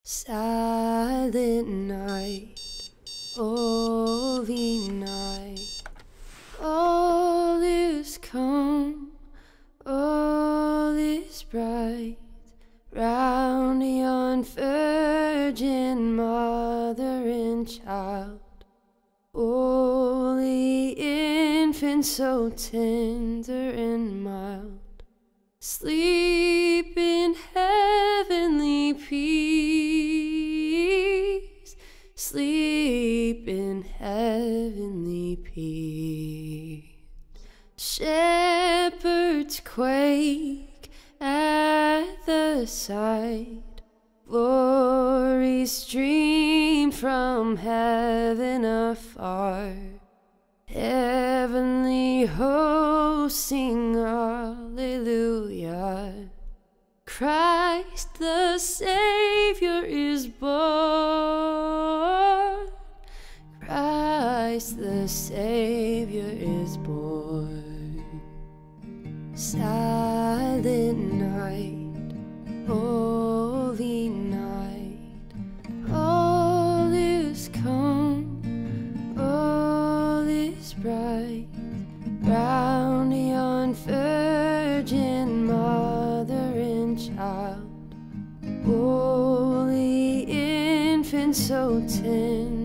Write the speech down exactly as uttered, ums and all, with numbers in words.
Silent night, holy night, all is calm, all is bright, round yon virgin mother and child, holy infant so tender and mild, sleep in heavenly peace, sleep in heavenly peace. Shepherds quake at the sight, glory stream from heaven afar, heavenly hosts sing Alleluia. Christ the Savior is born, Christ the Savior is born. Silent night, holy night, all is calm, all is bright, round yon virgin mother and child, holy infant so tender